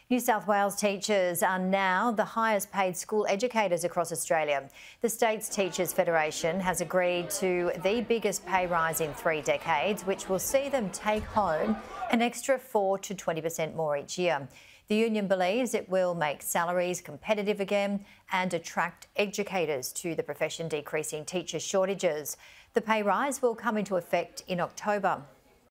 New South Wales teachers are now the highest paid school educators across Australia. The state's Teachers Federation has agreed to the biggest pay rise in 3 decades, which will see them take home an extra 4 to 20% more each year. The union believes it will make salaries competitive again and attract educators to the profession, decreasing teacher shortages. The pay rise will come into effect in October.